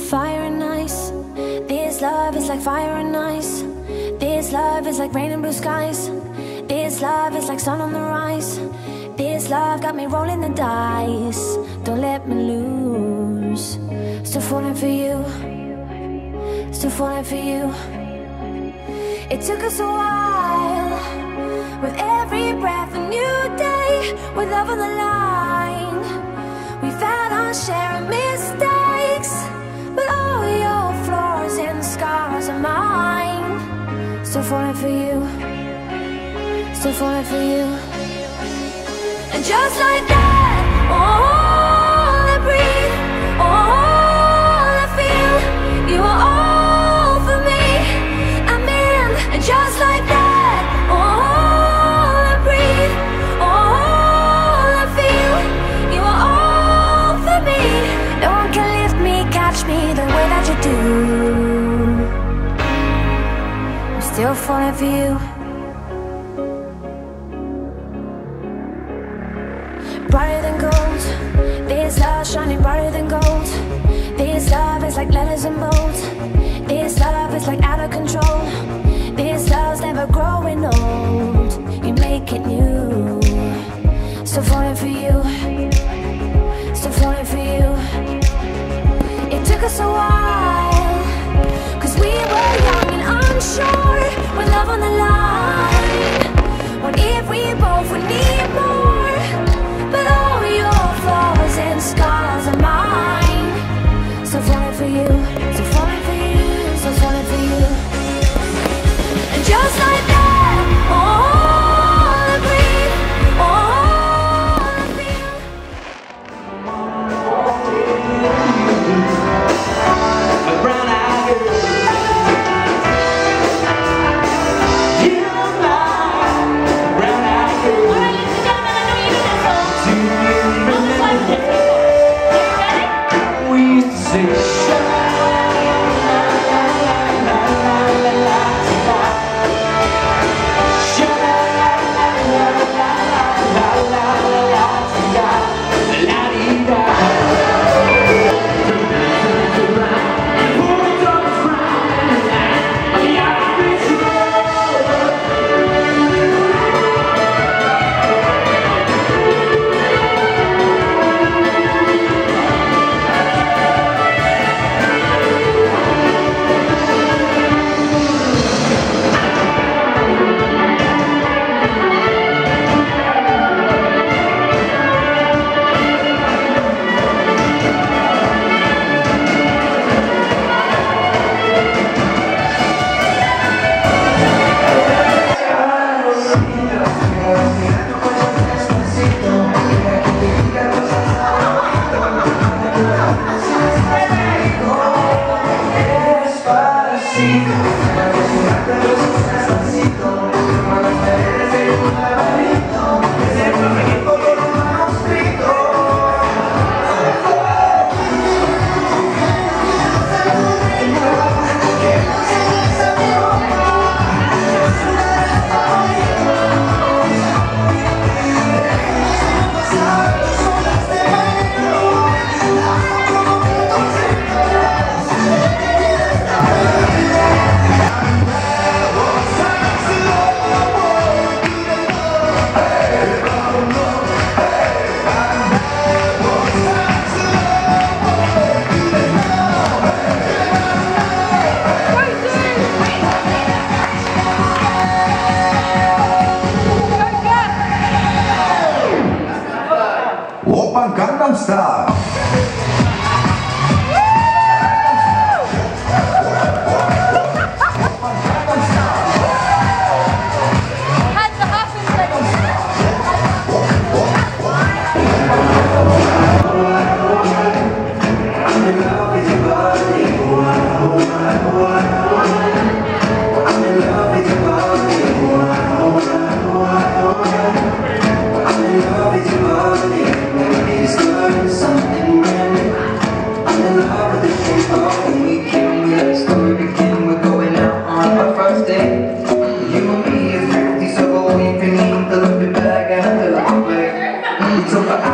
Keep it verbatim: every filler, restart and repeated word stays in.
fire and ice. This love is like fire and ice. This love is like rain and blue skies. This love is like sun on the rise. This love got me rolling the dice. Don't let me lose. Still falling for you. Still falling for you. It took us a while. With every breath a new day. With love on the line. We've had our share of mistakes, but all your flaws and scars are mine. Still falling for you. Still falling for you. And just like that, all I breathe, all I feel, you are all for me. I'm in. And just like that, all I breathe, all I feel, you are all for me. No one can lift me, catch me the way that you do. I'm still falling for you. Brighter than gold, this love shining brighter than gold. This love is like letters in bold. This love is like out of control. This love's never growing old. You make it new. Still falling for you. Still falling for you. It took us a while, cause we were young and unsure. With love on the line, what if we both would need more? But all your flaws and scars are mine. Still falling for you. Still falling for you. Still falling for you. And just like that, all I breathe, all I feel. A brown-eyed girl. You are my brown-eyed girl. All right, ladies and gentlemen, I know you know that song. We used to sing Gangnam Style. So